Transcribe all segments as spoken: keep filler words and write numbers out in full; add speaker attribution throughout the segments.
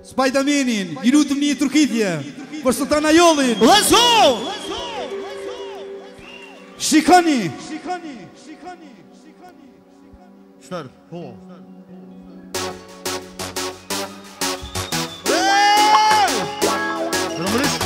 Speaker 1: Spider-Manin, i lutëm një Turkitje, për Sultan Ajollin.
Speaker 2: Let's go!
Speaker 1: Shikoni!
Speaker 2: Start, ho. Rămânești?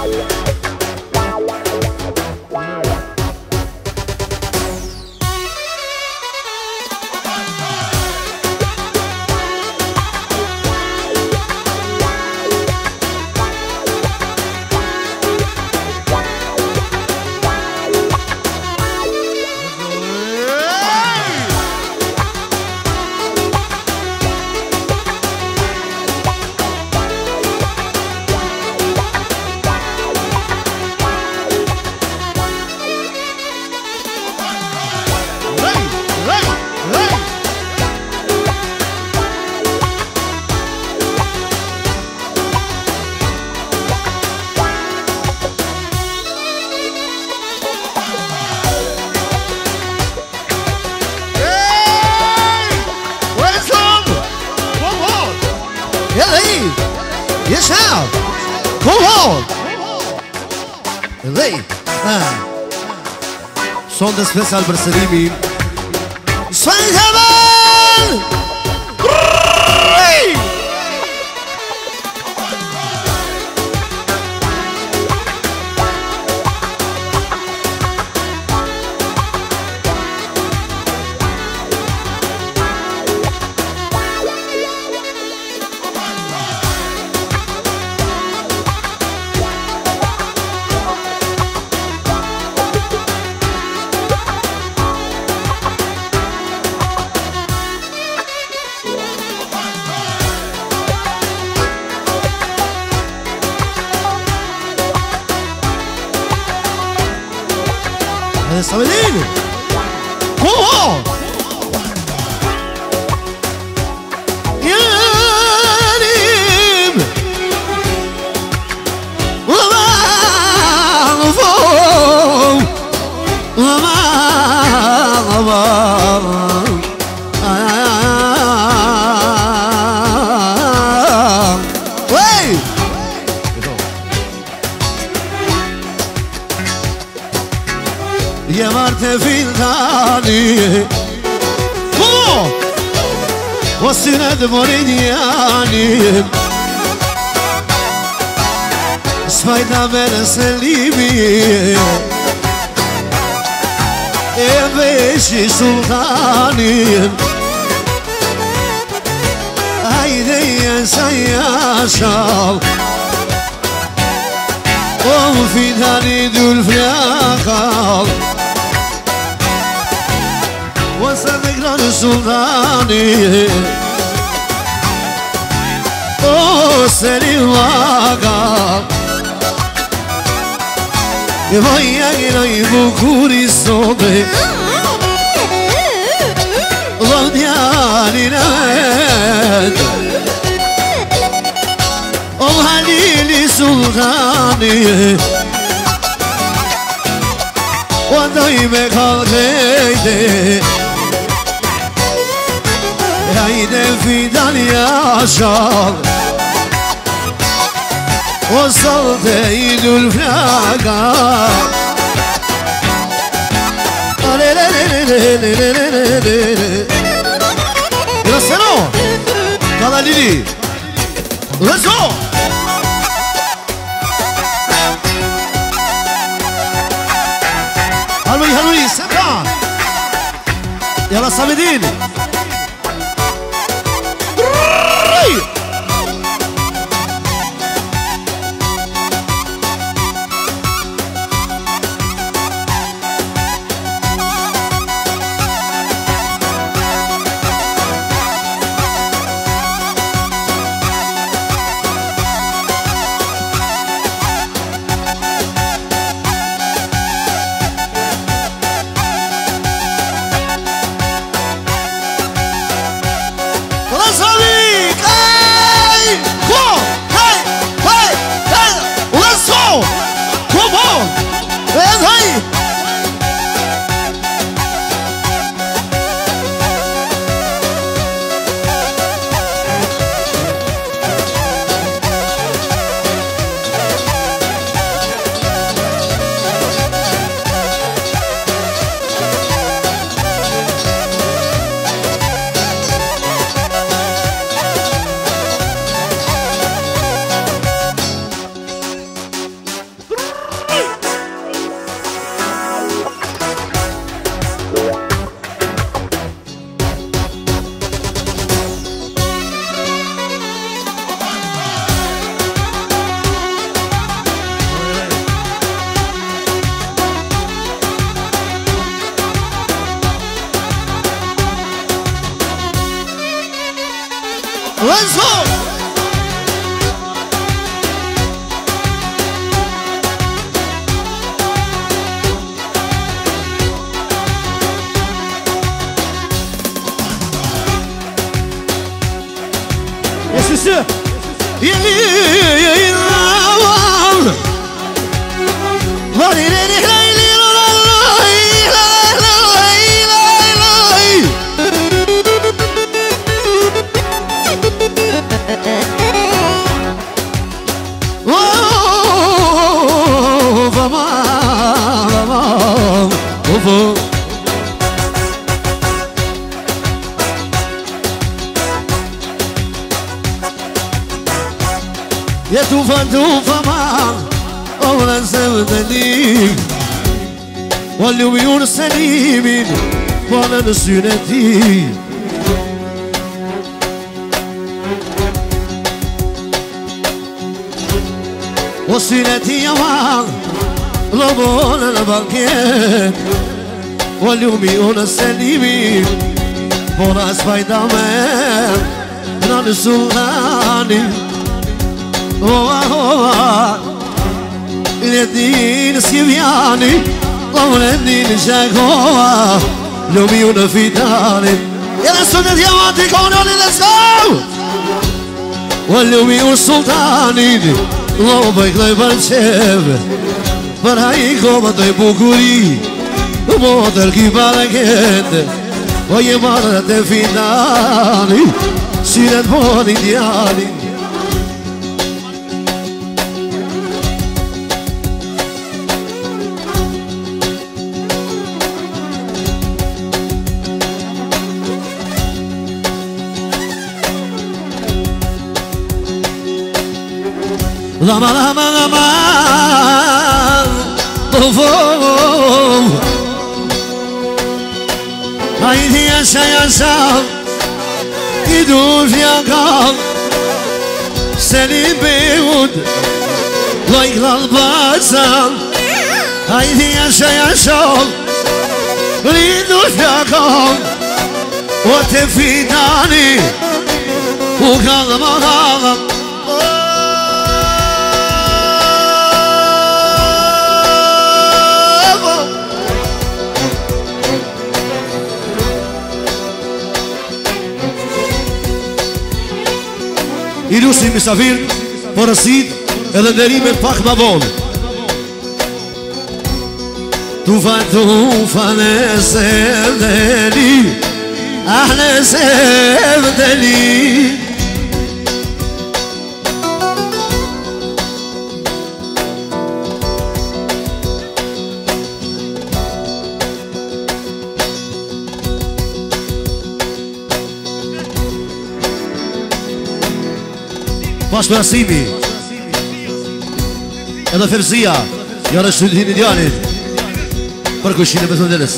Speaker 2: Yes, now. Come on. Lei. Ah. Son de special për sërimin. Spider-Man! Sabeline! Come on! Yarim! Aman! Aman! Aman! Hey! يا مرت في الثاني كو والسند مريدياني سبايدا من سليمي يا بيشي سلطاني هيدي يا سياشا وفي ثاني ذو الفراقة وصدق السلطاني وسري واقع يبايا إلي بكوري صوبي ضمياني ناد وهليلي سلطاني ودايما خلقيتي هيدا في دنيا شاق وصلت ايد الفراقة يرسلوا قال لي let's go هلوي هلوي سبعة يلا صامدين Let's go!
Speaker 1: Yes, yes, sir.
Speaker 2: Yeah, yeah, yeah, yeah. يا توفى توفى ما أولا زمدني واليوم يرسلي من وانا نسينتي وسيلتي يا ما لبون الباكيت واليوم يرسلي من وانا سبايدر مان نان سلطاني الدين سيبياني طول الدين شاكوا لو ميونا في داري يا السنة يا ماتي كونوني لسو ولو ميو السلطاني لو بيك لي بنشيب فرهاي كوما طيبو كوري وموتر كي باركت ويا مرت في داري سيرت بوني ديالي Lama lama lama Ufum Haydi yaşa yaşa Gidur yakal Seni beğud Layklal basan Haydi yaşa yaşa Gidur yakal وتفيداني وقلب غلط Ilusi misafir Përësit edhe nderime pak ma vonë Tufa tufa në sevdeli Ahle sevdeli Pas për asimi Edhe Ferzia Janë është të indianit Për këshin e Bethandeles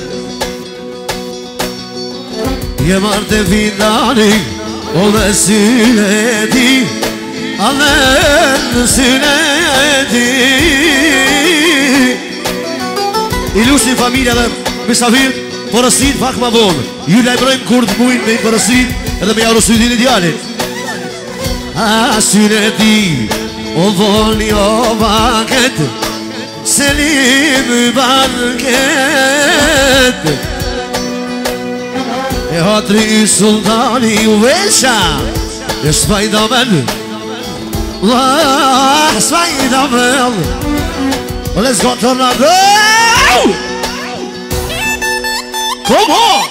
Speaker 2: Je marë të findani O dhe syneti A dhe në syneti Ilusin familja dhe misafir Përësit pak ma vonë Ju lajmërojmë kur të mujnë me i përësit Edhe me jaru së të indianit A syneti O voli o banket Selim banket E hatri sultani u vesha E spajda men La spajda men Let's go tornado Come on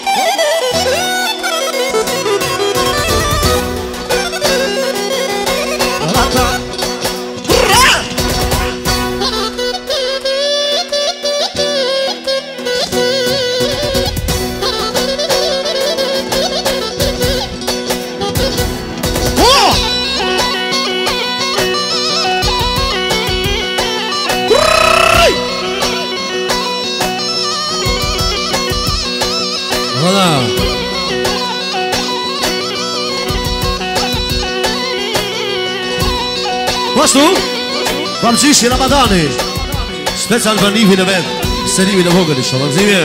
Speaker 2: Postu, Pamqishi Ramadani Special për nivin e vetë Serimin e vogël ishtë Ramzimje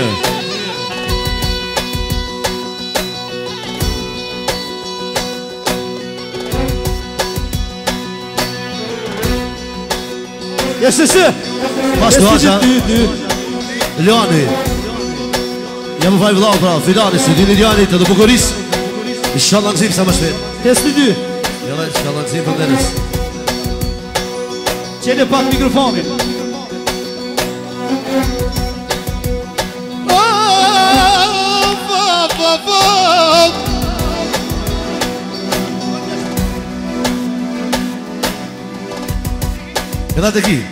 Speaker 1: Jeshtë shë.
Speaker 2: Pashtu Haqa.
Speaker 1: Dy, dy.
Speaker 2: Leoni. Jam vaj vëllau pra, Fidani, studion idealit edhe Bukuris. Inshallah nëzim sa më shpejt.
Speaker 1: Testi dy.
Speaker 2: Jalla, inshallah nëzim për nërës.
Speaker 1: Qene pak mikrofonin.
Speaker 2: Këta të ki.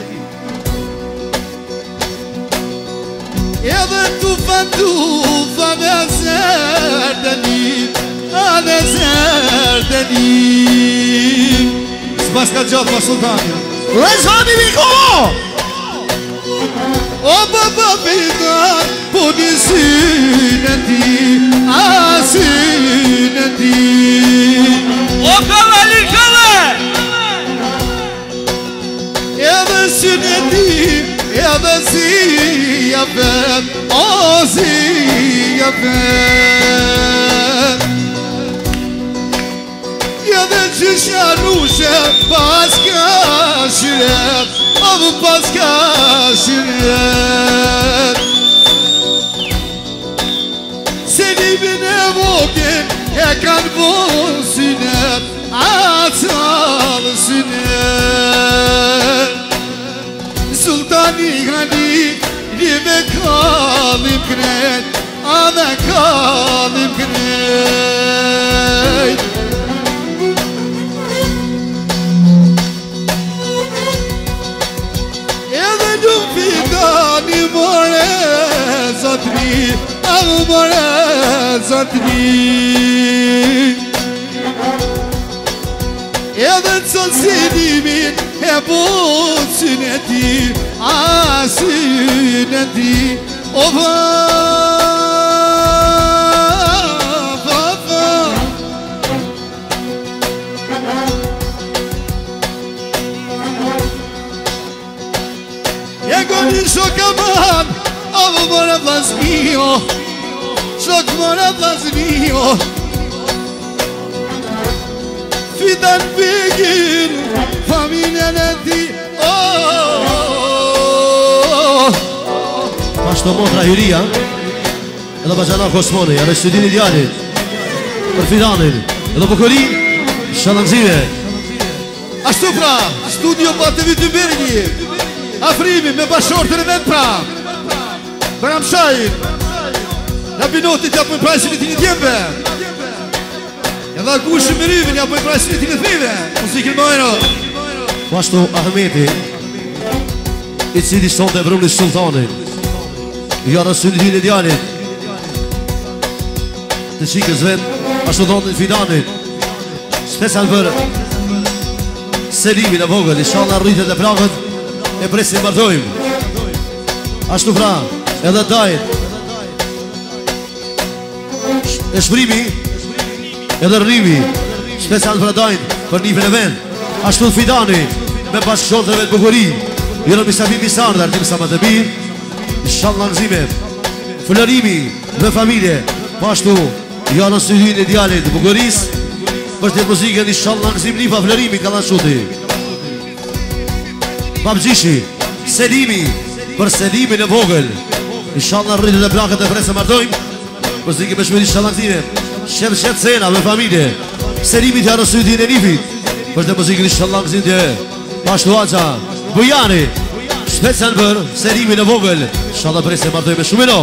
Speaker 1: Edhe tu fantu fa me zer të një, a me zer të një. S'pas ka gjatë ma sultani.
Speaker 2: Lezhani Miko!
Speaker 1: O baba pitan, po një synë ti, a synë ti.
Speaker 3: O kallali kalle!
Speaker 1: Edhe synë ti, edhe si ja vet, o si ja vet. Edhe që shanushe pas ka shiret, o pas ka shiret. Se libin e vokin e kanë bon synet, a talë synet. Sultani hani një me kallim kret, a me kallim kret. Edhe një Fidani more zotni, a more zotni. Edhe të sotë sinimin e botë synë e ti, a synë e ti. O va, va, va. E goni shok e man, a vë more vlasnio, shok more vlasnio. Fidan Begin, familjen e ti, oh.
Speaker 2: Pashto motra Hyria edhe Bajana Kosmoni, edhe studion idealit për Fidanin edhe Bukurin, Shallanzime.
Speaker 1: Ashtu pra, studio Batevi Tymbergi, Afrimi me bashortën e vetë pra. Baram Shajin, në binotit ja për prajsin e ti një tjembe. Edhe akushë më rivin, ja për prajsin e ti në thmive. Musikën Mojno.
Speaker 2: Pashto Ahmeti, i cili sonte vrumni sultanin, ja në studion idealit të qikës vetë, ashtu dhondin Fidanit, special për Selimin e vogël, inshallah rritet e plakët, e presim bardojmë. Ashtu pra, edhe dajt, e shprimi, edhe rrimi, special për dajt, për nifën e vend. Ashtu Fidani, me bashkëshorët e vetë Bukuri, jërë misafim misarë dhe artim sa më të birë, inshallah nëzime, flërimi dhe familje, pashtu, ja në studion idealit të Bukuris, për të muzikën, inshallah nëzim nifa flërimi ka lanshuti. Babgjishi, Selimi, për Selimin e vogël, inshallah rritet e plakët e presë mardojmë, për zikë me shmëri inshallah nëzime, shetë shetë sena me familje, Selimi të ja në studion e nifit, për të muzikën inshallah nëzim të pashtu Haqa, Bujani, special për Selimin e vogël, inshallah presë mardojmë me shumino.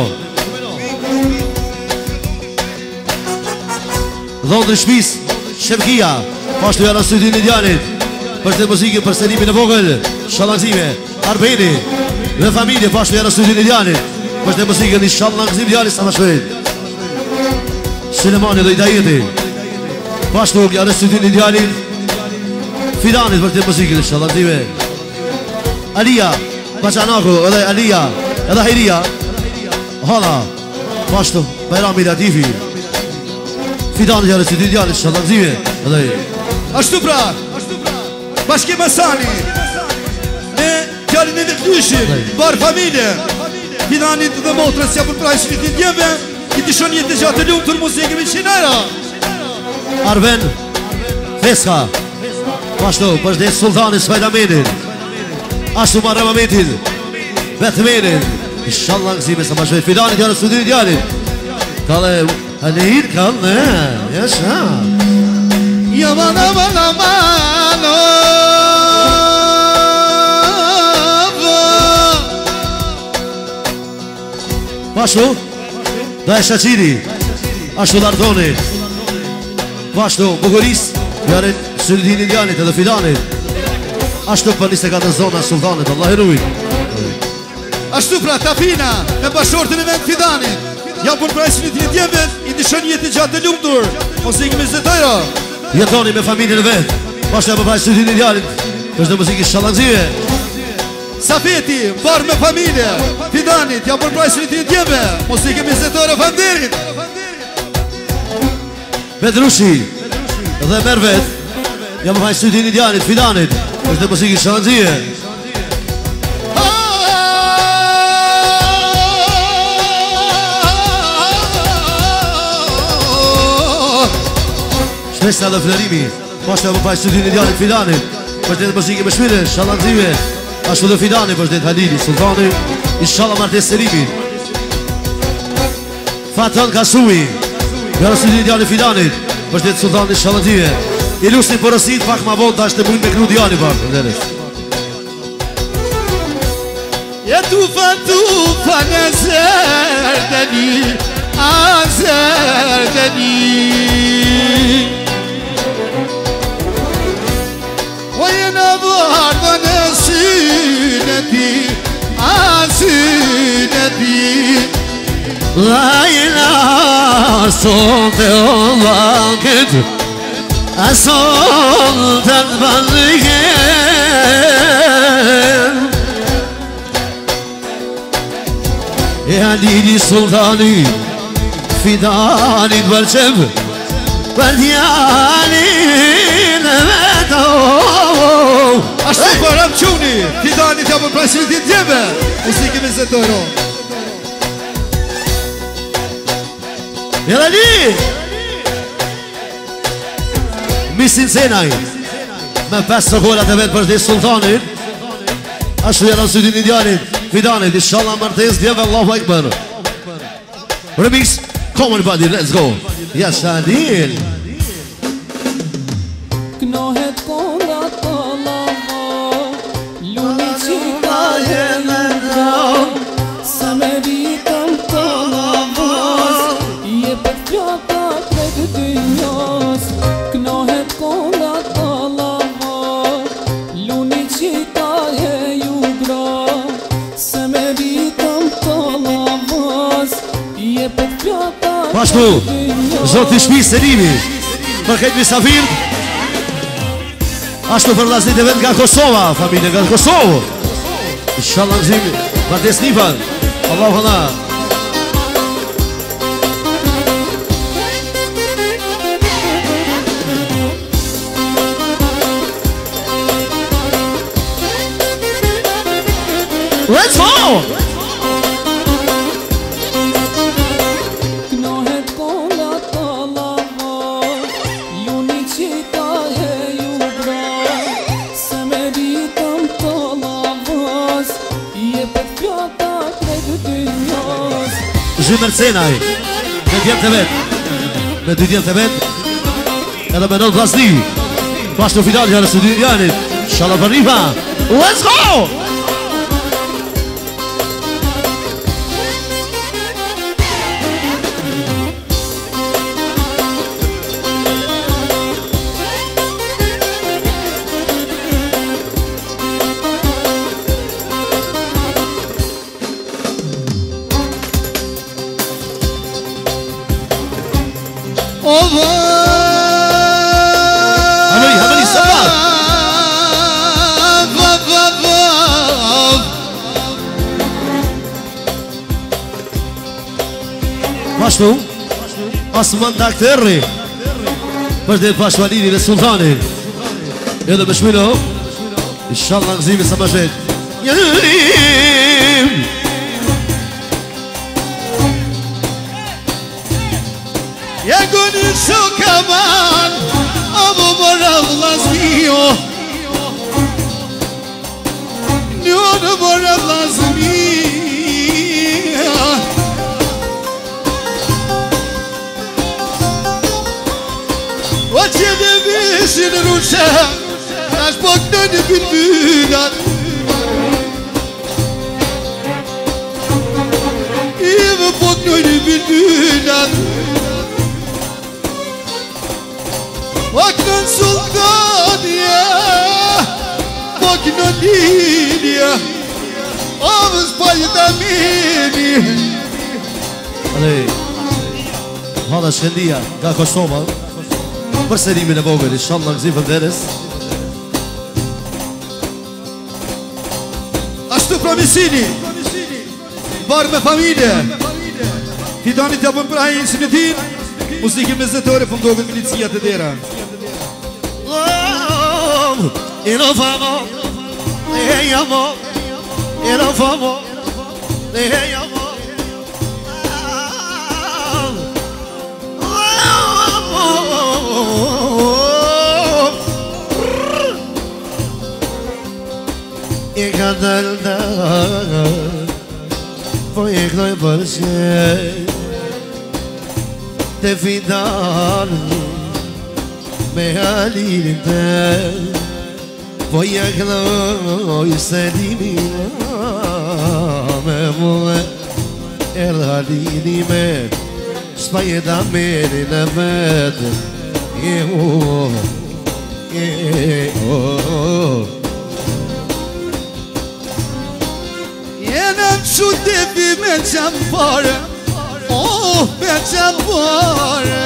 Speaker 2: Dhondë shpis, Shemkia, pashtu ja në studion idealit, për të muzikën për Selimin e vogël, Shallanzime, Arbeni, dhe familje, pashtu ja në studion idealit, për të muzikën inshallah nëzim idealit sa më shpejt. Sulemani dhe Idajeti, pashtu ja në studion idealit, Fidanit për të muzikën Shallanzime. Alia, Bajanaku, edhe Alia, edhe Hajria, Hala, pashtu, Bajrami Latifi, Fidanit ja në studion idealit, Shallanzime, edhe
Speaker 1: Ashtu pra, Bashkim Asani, me kjallin e vetlyshim, barë familje, Fidanit dhe motrës ja për prajshin e të djeve, i të shon jetë gjatë të lumë tërë muzikë me qinera.
Speaker 2: Arven, Feska, pashtu, përshdet Sultani Svajdamenin, Ashtu marrë momentin Betmenin Inshallah gëzime sa ma shvejt Fidanit janë studinit janë Kale Halin kale Jasha
Speaker 1: Yaman aman aman
Speaker 2: Pashtu Da e shaqiri Ashtu lardoni Pashtu Bukuris Janë studinit janë edhe Fidanit Ashtu për njëse katër zona sultanit Allah i rujt
Speaker 1: Ashtu pra Tafina Me bashortën e vend Fidanit Jam për presin e të jetjeve I dishon jetë gjatë të lumëtur Muzikë me zëtojra
Speaker 2: Jetoni me familjen e vetë Pashtu e për presin e të idealit Kështë dhe muzikë shalangzive
Speaker 1: Safeti, barë me familje Fidanit, jam për presin e të jetjeve Muzikë me zëtojra fanderit
Speaker 2: Bedrushi Dhe mervet Jam për presin e të idealit Fidanit Kështë dhe muzikë shalangzive Shpesa dhe flerimi Pashtu e më pajtë studion idealit Fidanit Përshdet muzike me shmire, shalangzive Ashtu dhe Fidanit, përshdet Halili, Sultani Inshallah martes serimi Fatan Kasui Gjara studion idealit Fidanit Përshdet Sultani, shalangzive Ilusni përësit, pak ma vonë Ta është të mund me kru diani parë
Speaker 1: Ja tufa tufa në zerdeni A zerdeni Vajena vardë në syne ti A syne ti
Speaker 2: Lajna son të ollakit A son të të bandikit E Halili Sultani Fidanit bërqev Për djalin veto
Speaker 1: Ashtu për Ramquni Fidanit jam për presin e të jetjeve Muzikë me zëtojra
Speaker 2: Jelali Misin Senaj Me pes sokollat e vetë për dhe Sultanit Ashtu janë sudin idealit Fidanit, inshallah martes djeve Allahu Akbar Remix, come on buddy, let's go Yes, Adil
Speaker 4: Knohet konda të lava Luni qita jene dram Se me vitëm të lavas Je për fjata kretë dy njës Knohet konda të lava Luni qita je ju gra Se me vitëm të lavas Je për fjata
Speaker 2: Pashtu, zoti shpi Selimi Për këtë misafir Ashtu për vlasnit e vend nga Kosova Familje nga Kosovë Inshallah nëzimi Martes Nifan Allahu Allah Let's go!
Speaker 4: Knohet konda të lava Luni qita e ju bra Se me vitëm të lavas Je për fjata kretë dy njës
Speaker 2: Zhymer Cenaj Me djemë të vetë Me dy djemë të vetë Edhe me nëllë vlasni Pashtu final janë së dy janit Shala për rifa Let's go! Hameli, Hameli, sabah Pashtu Asman Dakterri Për dhe Pashvalini dhe Sultani Edhe me shmino Inshallah nëzimi sa më shet Njërim
Speaker 1: Jagoni shokaman Abu mora vlasnio rushin rushe Nash po këtë një bylbylat Ive po këtë një bylbylat Po këtë në sultania Po këtë në linja Ovës pajët amini
Speaker 2: Ale, hada shkendia nga Kosova Për serimin e vogël, inshallah në gzifën deres
Speaker 1: Ashtu pramisini Barë me familje Fitoni të apën prahin si në tin Muzikin me zetore për mdogën milicia të dera
Speaker 2: E në famo E jamo E në famo E jamo E ka dalda Po e knoj për qe Te fidan Me halilin te Po e knoj se dimin Me mulle E halili me Shpa e da meri në vetë E o E o
Speaker 1: Jena në qytepi me qampare Oh, me qampare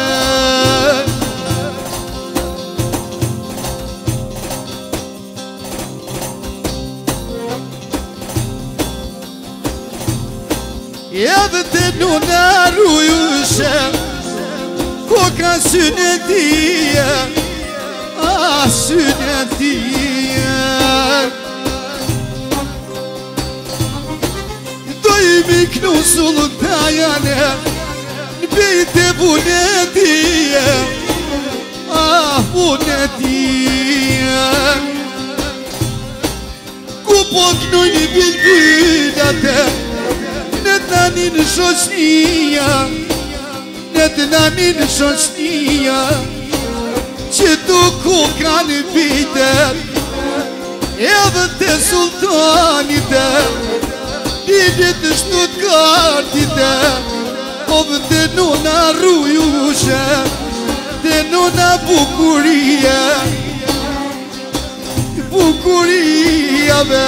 Speaker 1: Edhe të nuna rujushe Ko ka syne tije A syne tije Mi knu sultajane Në bejte bunetije Ah, bunetije Ku po knu një bilbilate Në të nanin shoqnia Në të nanin shoqnia Që tu ku kanë bitet Edhe të sultanite Ide të shnut kartite Ove të nuna rujushe Të nuna bukurie Bukuria be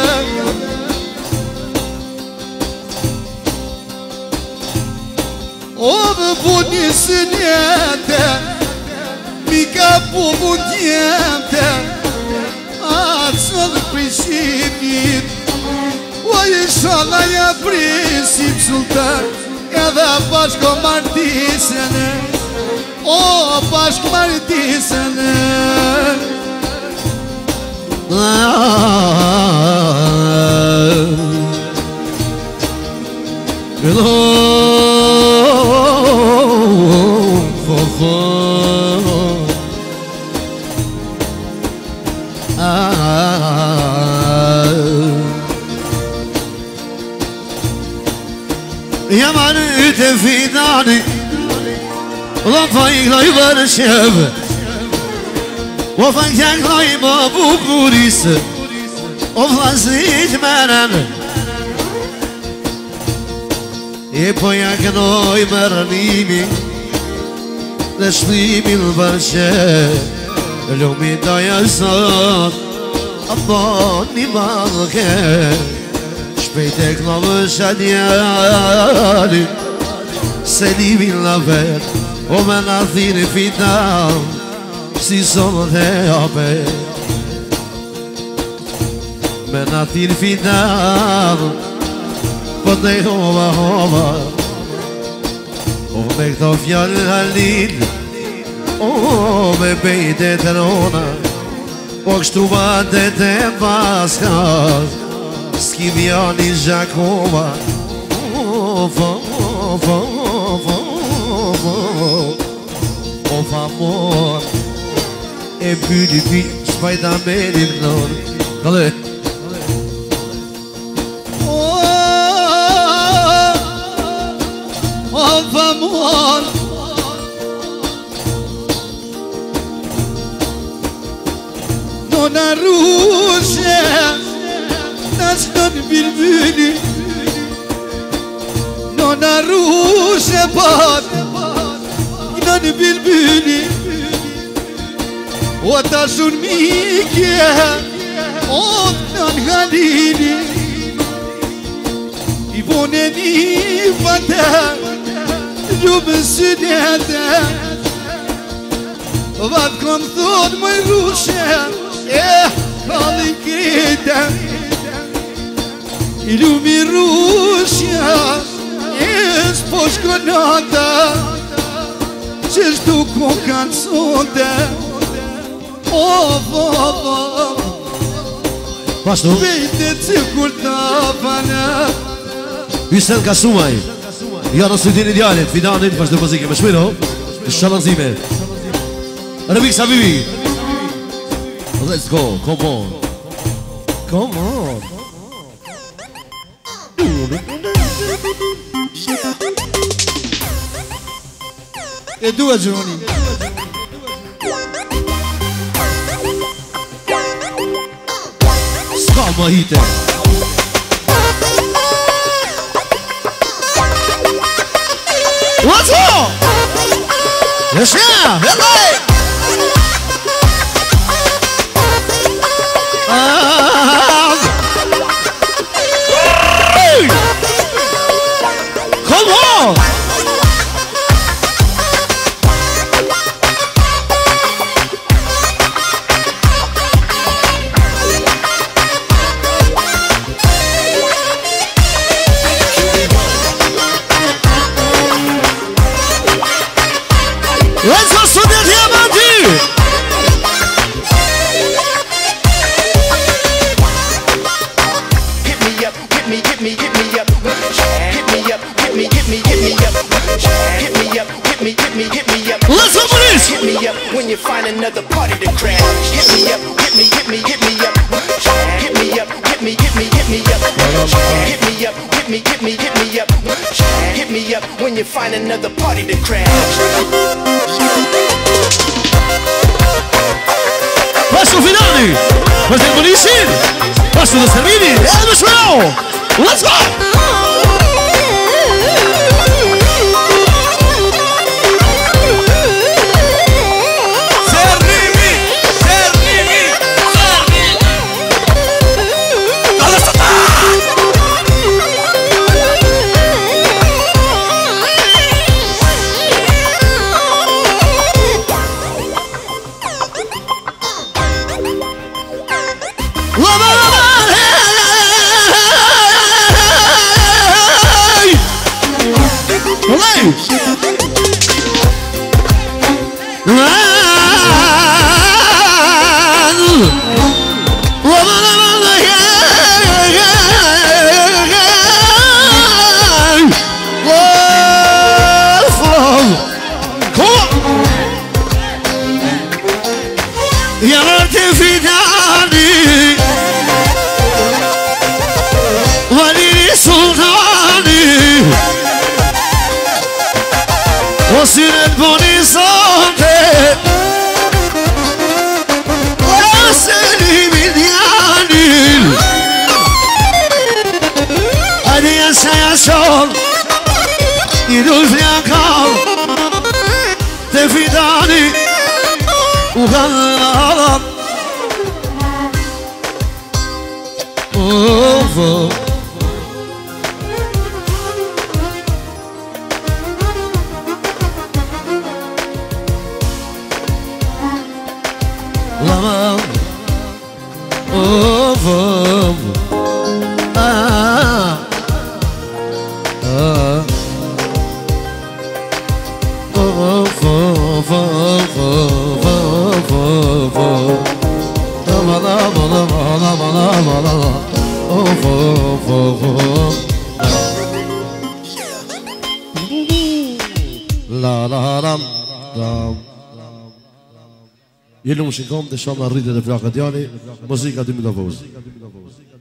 Speaker 1: Ove po një sënjete Mi ka po mundjente A cëllë prishimit O e shala ja prisim sultan Edhe bashko martisene O bashko martisene
Speaker 2: Yamanı te fidani Ulan fayıklay barışev O fanyaklay ma bukurisi O flasit meren E po jaknoj mërnimi Dhe shlimin barëshev Lumi doja sot Apo një balke Shpejt e klovë shadjali Se limin la vet O me në thiri fital Si sonë dhe apet Me në thiri fital Po të hova hova O me këto fjallë halin O me bejte të rona O kështu bate të paskas S'ki vjani Gjakova Of, of, of, of, of amor E pyri pi Shpajta merin nër Kale
Speaker 1: Of amor Nona Rushe Nashkan bilbili Nona Rushe pat Inan bilbili O taşun mike Otnan halili İboneni vada Ljubësën jetë Vatë kom thonë më rushe Eh, kalli krete I lumi rushe Eh, s'po shkonata Qështu ko kanë sonde Oh, oh, oh
Speaker 2: Pashtu
Speaker 1: Vejte cikur t'avana
Speaker 2: Hysel Kasumaj Ja në studion idealit, Fidanin, vazhdo muzike me shmiro Shalanzime Remix Habibi Let's go, come on Come on
Speaker 1: E dua Gjoni
Speaker 2: Ska ma hite Let's go! Yes, yeah! Hey! Um, hey! Come on! Let's go, Studio Diamanti!
Speaker 5: Hit me up, hit me, hit me, hit me up. Hit me up, hit me, hit me, hit me up. Hit me up, hit me, hit me, hit me up.
Speaker 2: Let's go, police!
Speaker 5: Hit me up when you find another party to crash. Hit me up, hit me, hit me, hit me up. Hit me up, hit me, hit me, hit me up. Hit me up, hit me, hit me, hit me up. Hit me up when you find another party to crash.
Speaker 2: Passo finale! Questo è il buonissimo! Passo da Servini! E adesso no! Let's go! Sinet bonizante Seni bilyanil Hadi yaşa yaşa İdul fiyakal Tefidani Uğanlar Of of Lamam Of of Ah Ah Of of of of of of Aman aman aman aman aman aman Of of of of La la lam lam Jellu mux inkom, deċċamna rridi li fl-akadjani, mużika di Milovoz.